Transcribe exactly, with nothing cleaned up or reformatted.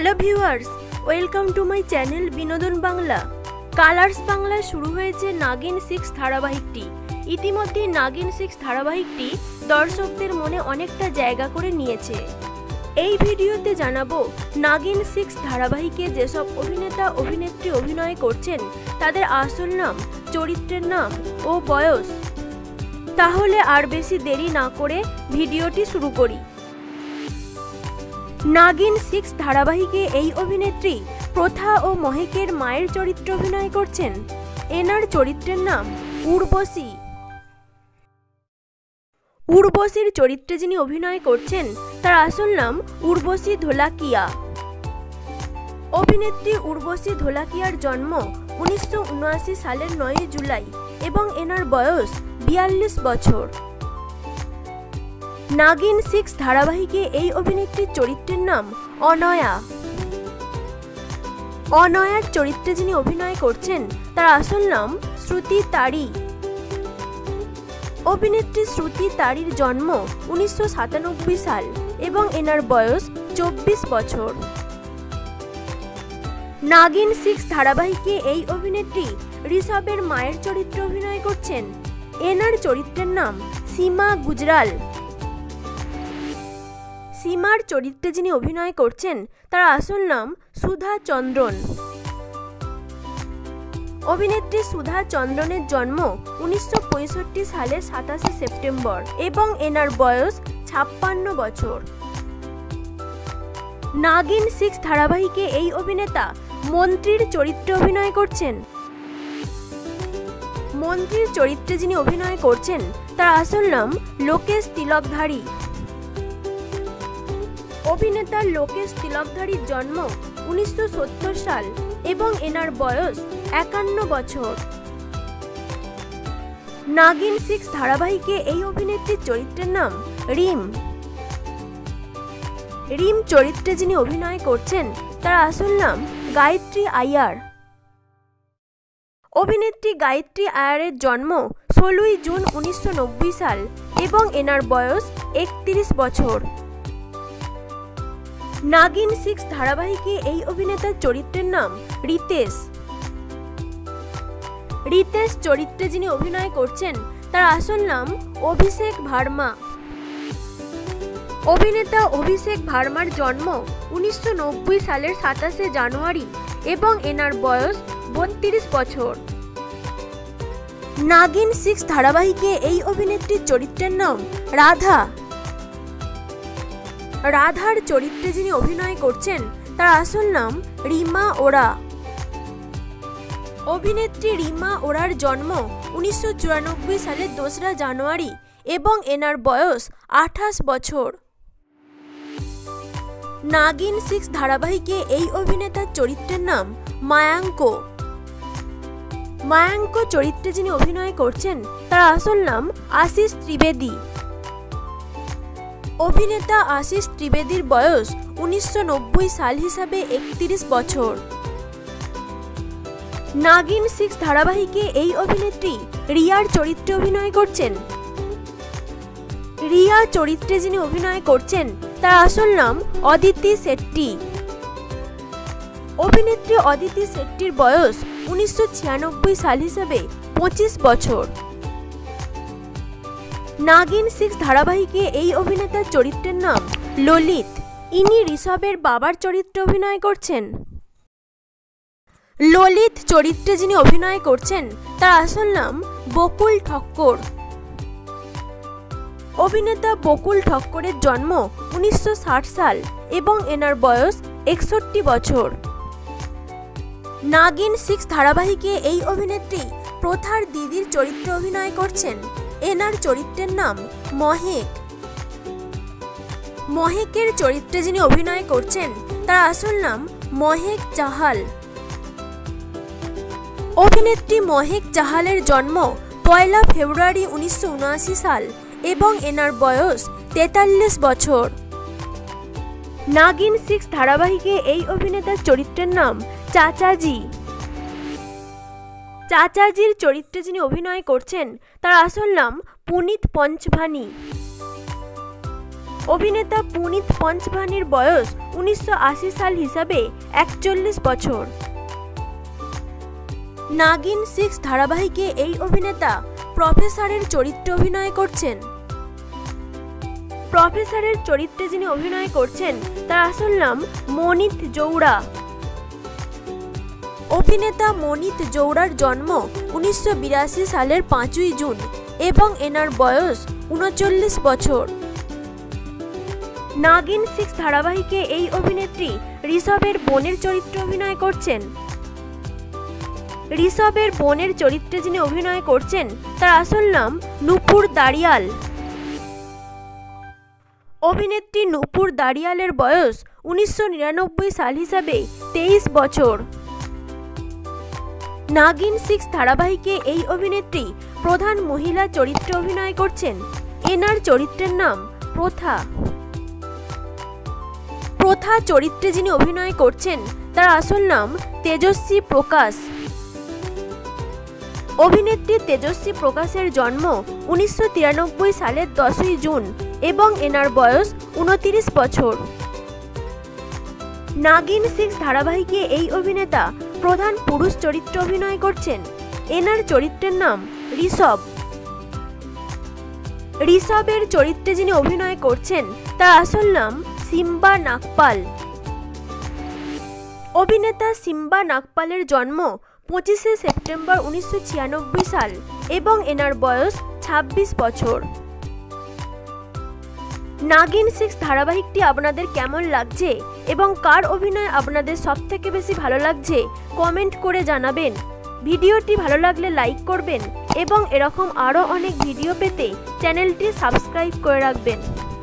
Hello viewers, welcome to my channel Binodon Bangla. Colours বাংলায় শুরু হয়েছে নাগিন সিক্স ধারাবাহিকটি। ইতিমধ্যে নাগিন সিক্স ধারাবাহিকটি দর্শকদের মনে অনেকটা জায়গা করে নিয়েছে। এই ভিডিওতে জানাবো নাগিন সিক্স ধারাবাহিকে যেসব অভিনেতা অভিনেত্রী অভিনয় করছেন তাদের আসল নাম, চরিত্রের নাম ও বয়স। তাহলে আর বেশি দেরি না করে ভিডিওটি শুরু করি। নাগিন সিক্স ধারাবাহিকে এই অভিনেত্রী প্রথা ও মহেকের মায়ের চরিত্রে অভিনয় করছেন। এনার চরিত্রের নাম উর্বশী। উর্বশীর চরিত্রে যিনি অভিনয় করছেন তার আসল নাম উর্বশী ধোলাকিয়া। অভিনেত্রী উর্বশী ধোলাকিয়ার জন্ম উনিশশো উনআশি সালের নয় জুলাই এবং এনার বয়স বিয়াল্লিশ বছর। নাগিন সিক্স ধারাবাহিকে এই অভিনেত্রীর চরিত্রের নাম অনয়া। অনয়ার চরিত্রে যিনি অভিনয় করছেন তার আসল নাম শ্রুতি তারি। অভিনেত্রী শ্রুতি তারির জন্ম উনিশশো সাতানব্বই সাল এবং এনার বয়স চব্বিশ বছর। নাগিন সিক্স ধারাবাহিকে এই অভিনেত্রী ঋষভের মায়ের চরিত্রে অভিনয় করছেন। এনার চরিত্রের নাম সীমা গুজরাল। সীমার চরিত্রে যিনি অভিনয় করছেন তার আসল নাম সুধা চন্দ্রন। অভিনেত্রী সুধা চন্দ্রনের জন্ম উনিশশো পঁয়ষট্টি সালের সাতাশে সেপ্টেম্বর এবং এনার বয়স ছাপ্পান্ন বছর। নাগিন সিক্স ধারাবাহিকে এই অভিনেতা মন্ত্রীর চরিত্রে অভিনয় করছেন। মন্ত্রীর চরিত্রে যিনি অভিনয় করছেন তার আসল নাম লোকেশ তিলকধারী। অভিনেতা লোকেশ তিলকধারীর জন্ম উনিশশো সত্তর সাল এবং এনার বয়স একান্ন বছর। নাগিন সিক্স ধারাবাহিকে এই অভিনেত্রীর চরিত্রের নাম রিম। রিম চরিত্রে যিনি অভিনয় করছেন তার আসল নাম গায়ত্রী আয়ার। অভিনেত্রী গায়ত্রী আয়ারের জন্ম ষোলোই জুন উনিশশো নব্বই সাল এবং এনার বয়স একত্রিশ বছর। নাগিন সিক্স ধারাবাহিকে এই অভিনেতার চরিত্রের নাম রিতেশ। রিতেশ চরিত্রে যিনি অভিনয় করছেন তার আসল নাম অভিষেক ভার্মা। অভিনেতা অভিষেক ভার্মার জন্ম উনিশশো নব্বই সালের সাতাশে জানুয়ারি এবং এনার বয়স বত্রিশ বছর। নাগিন সিক্স ধারাবাহিকে এই অভিনেত্রীর চরিত্রের নাম রাধা। রাধার চরিত্রে যিনি অভিনয় করছেন তার আসল নাম রিমা ওরা। অভিনেত্রী রিমা ওরার জন্ম উনিশশো চুরানব্বই সালের দোসরা জানুয়ারি এবং এনার বয়স আঠাশ বছর। নাগিন সিক্স ধারাবাহিকে এই অভিনেতার চরিত্রের নাম মায়াঙ্ক। মায়াঙ্ক চরিত্রে যিনি অভিনয় করছেন তার আসল নাম আশিস ত্রিবেদী। অভিনেতা আশিস ত্রিবেদীর বয়স উনিশশো নব্বই সাল হিসাবে একত্রিশ বছর। নাগিন সিক্স ধারাবাহিকে এই অভিনেত্রী রিয়ার চরিত্রে অভিনয় করছেন। রিয়া চরিত্রে যিনি অভিনয় করছেন তার আসল নাম অদিতি শেট্টি। অভিনেত্রী অদিতি শেট্টির বয়স উনিশশো ছিয়ানব্বই সাল হিসাবে পঁচিশ বছর। নাগিন সিক্স ধারাবাহিকে এই অভিনেতার চরিত্রের নাম ললিত। ইনি ঋষভের বাবার চরিত্রে অভিনয় করছেন। ললিত চরিত্রে যিনি অভিনয় করছেন তার আসল নাম বকুল ঠক্কর। অভিনেতা বকুল ঠক্করের জন্ম উনিশশো ষাট সাল এবং এনার বয়স একষট্টি বছর। নাগিন সিক্স ধারাবাহিকে এই অভিনেত্রী প্রথার দিদির চরিত্রে অভিনয় করছেন। এনার চরিত্রের নাম মহেক। মহেকের চরিত্রে যিনি অভিনয় করছেন তার আসল নাম মহেক চাহাল। অভিনেত্রী মহেক চাহালের জন্ম পয়লা ফেব্রুয়ারি উনিশশো উনআশি সাল এবং এনার বয়স তেতাল্লিশ বছর। নাগিন সিক্স ধারাবাহিকে এই অভিনেতার চরিত্রের নাম চাচাজি। চাচাজির চরিত্রে যিনি অভিনয় করছেন তার আসল নাম পুনিত পঞ্চভানি। অভিনেতা পুনিত পঞ্চভানির বয়স উনিশশো আশি সাল হিসাবে একচল্লিশ বছর। নাগিন সিক্স ধারাবাহিকে এই অভিনেতা প্রফেসরের চরিত্রে অভিনয় করছেন। প্রফেসরের চরিত্রে যিনি অভিনয় করছেন তার আসল নাম মনিত জৌড়া। অভিনেতা মনিত জৌড়ার জন্ম উনিশশো বিরাশি সালের পাঁচই জুন এবং এনার বয়স উনচল্লিশ বছর। নাগিন সিক্স ধারাবাহিকে এই অভিনেত্রী ঋষভের বোনের চরিত্রে অভিনয় করছেন। ঋষভের বোনের চরিত্রে যিনি অভিনয় করছেন তার আসল নাম নূপুর দাড়িয়াল। অভিনেত্রী নূপুর দাড়িয়ালের বয়স উনিশশো নিরানব্বই সাল হিসাবে তেইশ বছর। নাগিন সিক্স ধারাবাহিকে এই অভিনেত্রী প্রধান মহিলা চরিত্রে অভিনয় করছেন। এনার চরিত্রের নাম প্রথা। প্রথা চরিত্রে যিনি অভিনয় করছেন তার আসল নাম তেজস্বী প্রকাশ। অভিনেত্রী তেজস্বী প্রকাশের জন্ম উনিশশো তিরানব্বই সালের দশই জুন এবং এনার বয়স উনত্রিশ বছর। নাগিন সিক্স ধারাবাহিকে এই অভিনেতা প্রধান পুরুষ চরিত্রে অভিনয় করছেন। এনার চরিত্রের নাম ঋষভ। ঋষভের চরিত্রে যিনি অভিনয় করছেন তার আসল নাম সিম্বা নাগপাল। অভিনেতা সিম্বা নাগপালের জন্ম পঁচিশে সেপ্টেম্বর উনিশশো ছিয়ানব্বই সাল এবং এনার বয়স ছাব্বিশ বছর। নাগিন সিক্স ধারাবাহিকটি আপনাদের কেমন লাগছে এবং কার অভিনয় আপনাদের সবথেকে বেশি ভালো লাগছে কমেন্ট করে জানাবেন। ভিডিওটি ভালো লাগলে লাইক করবেন এবং এরকম আরও অনেক ভিডিও পেতে চ্যানেলটি সাবস্ক্রাইব করে রাখবেন।